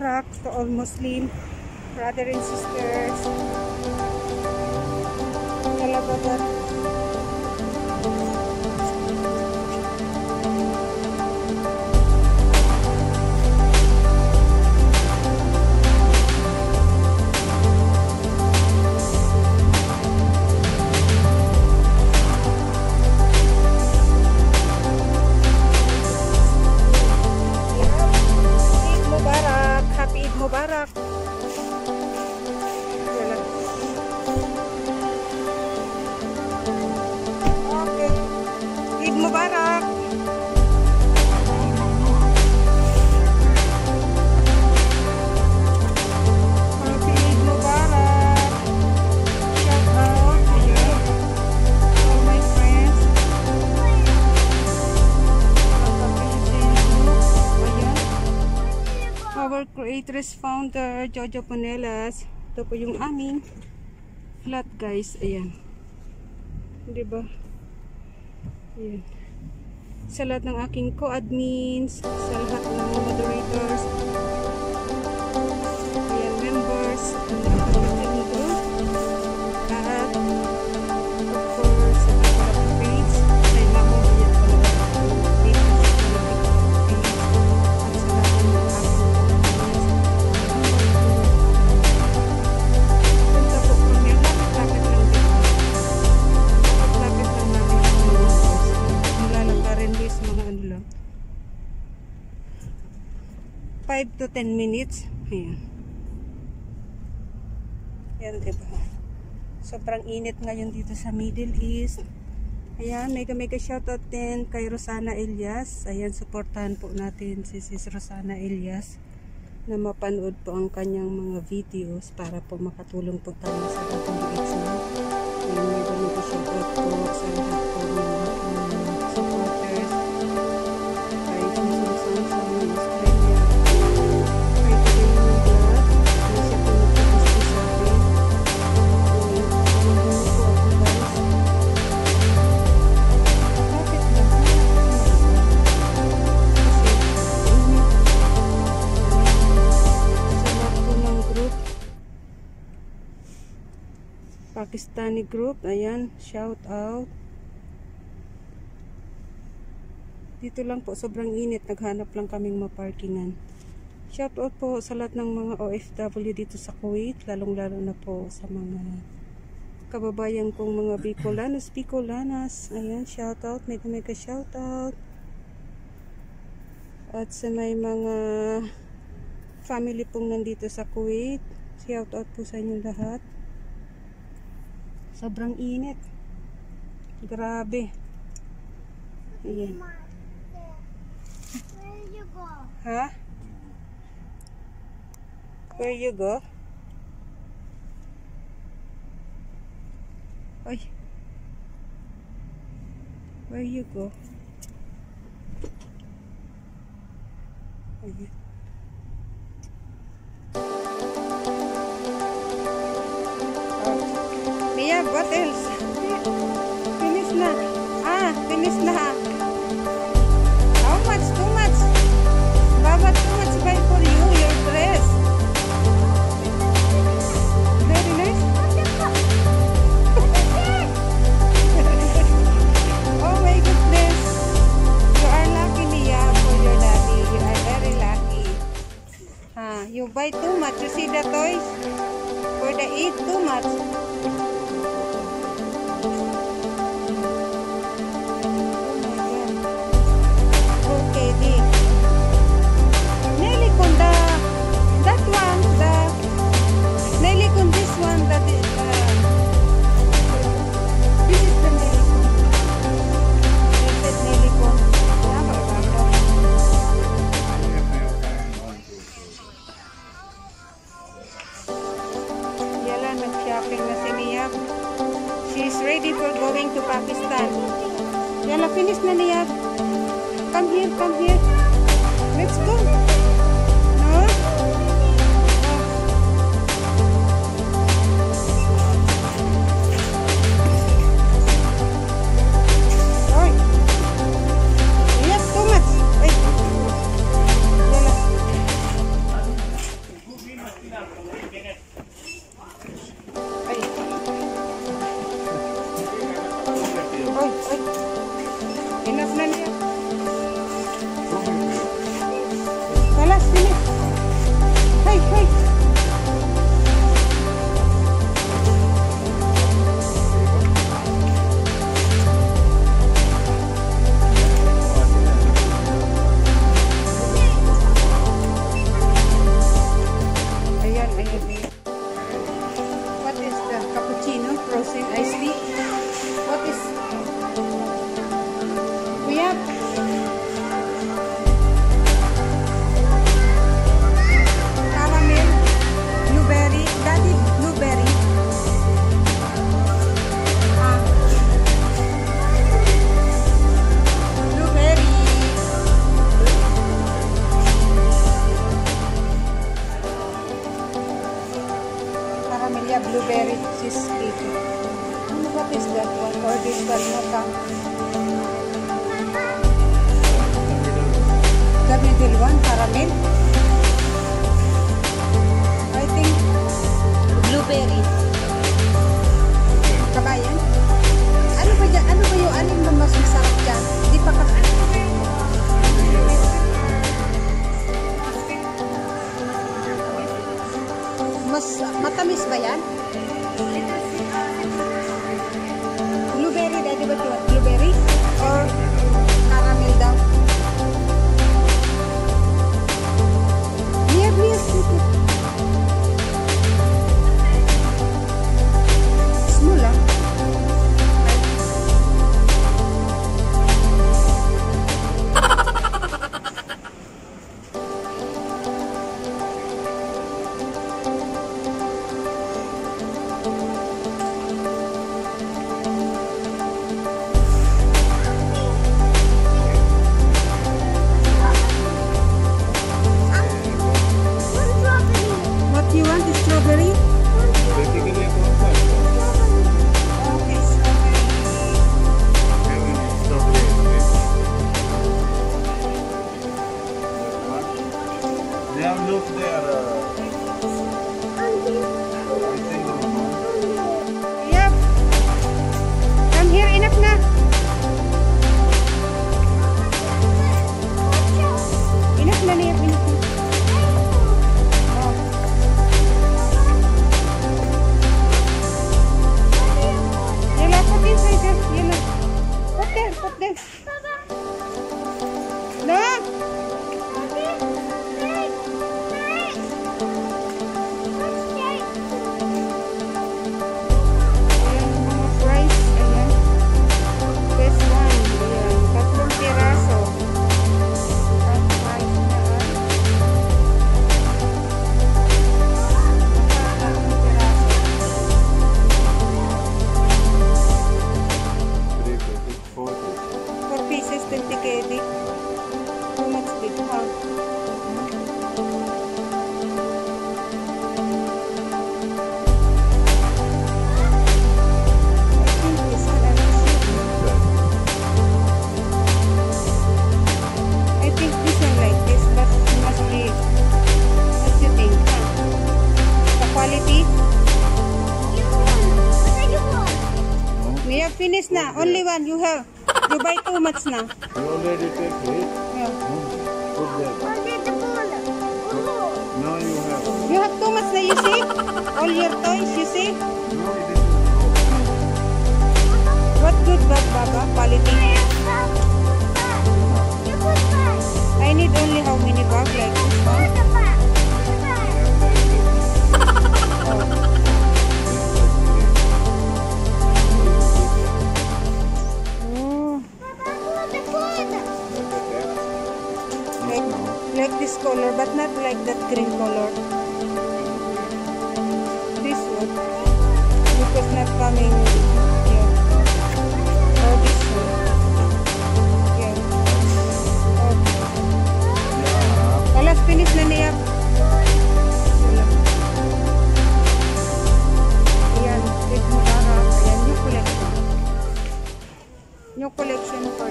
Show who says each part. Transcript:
Speaker 1: Mubarak to all Muslim brother and sisters. Kalabagan. Mubarak. Okay. Eid Mubarak. Happy Eid Mubarak. Shout out to you, all my friends. Our creatress founder Jojo Panelas. Ito po yung aming flat, guys. Ayan, diba? Ayan. Sa lahat ng aking co-admins, sa lahat ng moderators, ayan, members ng aking group, at of course sa mga page ay mamuhuyat pala ng 5 to 10 minutes. Ayan. Ayan, diba? Sobrang init ngayon dito sa Middle East. Ayan, mega shoutout din kay Rosana Elias. Ayan, supportahan po natin si Sis Rosana Elias na mapanood po ang kanyang mga videos para po makatulong po tayo sa WH na. Ayan, mega shoutout po sa lahat po ng supporters. Kay Susan sa mga Australia. Pakistani group, ayan, shout out. Dito lang po, sobrang init, naghanap lang kaming maparkingan. Shout out po sa lahat ng mga OFW dito sa Kuwait, lalong-lalo na po sa mga kababayan kong mga Bicolanas. Ayan, shout out, mega shout out. At sa may mga family pong nandito sa Kuwait, shout out po sa inyong lahat. Sobrang init. Grabe. Ayan.
Speaker 2: Where you go?
Speaker 1: Ha? Where you go? Oy. Where you go? Ayan. Mia, what else? Finish na. Finish na. How much? Too much? Baba, too much buy for you, your dress. Very nice. Oh my goodness. You are lucky, Mia, for your daddy. You are very lucky. You buy too much. You see the toys? For the Eid, too much. Nag-shopping na si Nia. She's ready for going to Pakistan. Yala, finish na Nia. Come here, come here. Let's go. No? Oy. Yes, too much. Ay. Yala. Camellia blueberry cheesecake. What is that one? Or this one? Mocha. The middle one, caramel. I think blueberry. Kabayan? Ano ba dyan? Ano ba yung alin mo mas masarap dyan? Di pa kasi. Mas matamis ba yan? Blueberry, daddy ba ito? Blueberry? Or caramel daw? Near me, small lang. You want the strawberry?
Speaker 2: Basically, कौन सा है?
Speaker 1: Okay, strawberry.
Speaker 2: They have look there.
Speaker 1: Yep. Come here, enough na. Enough na niya, enough na. Put there. No. Ayan, mga fries. Ayan. Best one. Ayan. 3 piraso. French fries na ay. 3 piraso. 4 pieces, 20 KD. Too much big, huh? I think this one, I think this one like this, but it must be, what you think, huh? The quality? We have finished na. Only one you have. You buy too much na.
Speaker 2: You already take it.
Speaker 1: Yeah.
Speaker 2: Put there. Now you have.
Speaker 1: You have too much na, you see? All your toys, you see?
Speaker 2: No, it is.
Speaker 1: What good bag, Baba? Quality. I need only how many bag like this one? Like this color, but not like that green color. This one, because not coming here. Or this one. Yeah. Okay. Alas, finish na niya. Wala. Ayan, big mo harap. Ayan, new collection. New collection